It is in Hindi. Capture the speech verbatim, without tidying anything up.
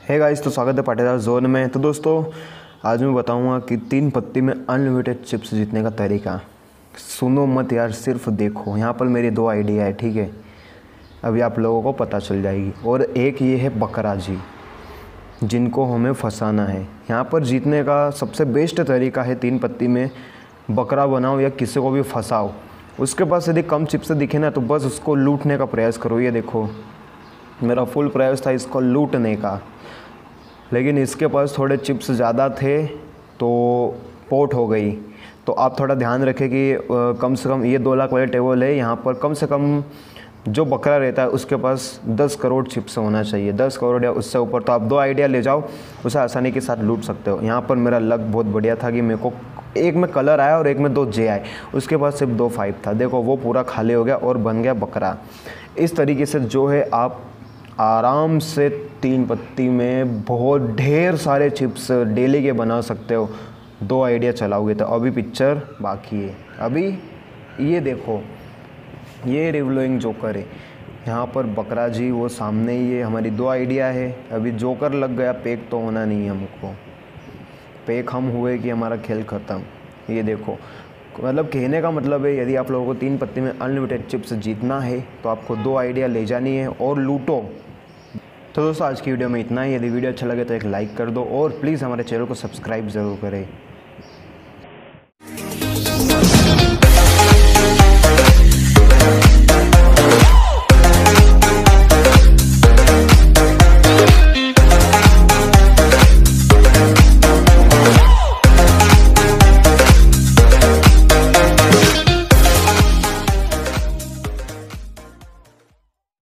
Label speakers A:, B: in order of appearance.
A: है गाइस, तो स्वागत है पाटीदार जोन में। तो दोस्तों आज मैं बताऊंगा कि तीन पत्ती में अनलिमिटेड चिप्स जीतने का तरीका। सुनो मत यार, सिर्फ देखो। यहाँ पर मेरी दो आइडिया है, ठीक है, अभी आप लोगों को पता चल जाएगी। और एक ये है बकरा जी, जिनको हमें फंसाना है। यहाँ पर जीतने का सबसे बेस्ट तरीका है तीन पत्ती में बकरा बनाओ या किसी को भी फंसाओ। उसके पास यदि कम चिप्स दिखे ना तो बस उसको लूटने का प्रयास करो। ये देखो, मेरा फुल प्रयास था इसको लूटने का, लेकिन इसके पास थोड़े चिप्स ज़्यादा थे तो पोट हो गई। तो आप थोड़ा ध्यान रखें कि कम से कम ये दो लाख वाले टेबल है, यहाँ पर कम से कम जो बकरा रहता है उसके पास दस करोड़ चिप्स होना चाहिए, दस करोड़ या उससे ऊपर। तो आप दो आइडिया ले जाओ, उसे आसानी के साथ लूट सकते हो। यहाँ पर मेरा लक बहुत बढ़िया था कि मेरे को एक में कलर आया और एक में दो जे आए, उसके पास सिर्फ दो फाइव था। देखो वो पूरा खाली हो गया और बन गया बकरा। इस तरीके से जो है आप आराम से तीन पत्ती में बहुत ढेर सारे चिप्स डेली के बना सकते हो, दो आइडिया चलाओगे तो। अभी पिक्चर बाकी है। अभी ये देखो, ये रिवलोइंग जोकर है, यहाँ पर बकरा जी वो सामने ही है। हमारी दो आइडिया है। अभी जोकर लग गया, पेक तो होना नहीं है हमको। पेक हम हुए कि हमारा खेल ख़त्म। ये देखो, मतलब कहने का मतलब है यदि आप लोगों को तीन पत्ती में अनलिमिटेड चिप्स जीतना है तो आपको दो आइडिया ले जानी है और लूटो। तो दोस्तों आज की वीडियो में इतना ही। यदि वीडियो अच्छा लगे तो एक लाइक कर दो और प्लीज़ हमारे चैनल को सब्सक्राइब ज़रूर करें।